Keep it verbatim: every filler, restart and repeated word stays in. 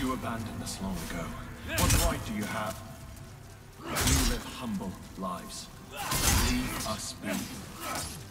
You abandoned us long ago. What right do you have? We live humble lives. Leave us be.